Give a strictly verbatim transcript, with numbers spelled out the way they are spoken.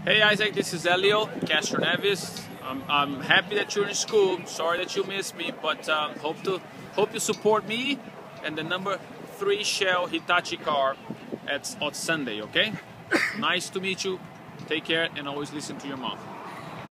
Hey Isaac, this is Helio Castroneves. I'm, I'm happy that you're in school. Sorry that you missed me, but um, hope to hope you support me and the number three Shell Hitachi car at on Sunday. Okay? Nice to meet you. Take care and always listen to your mom.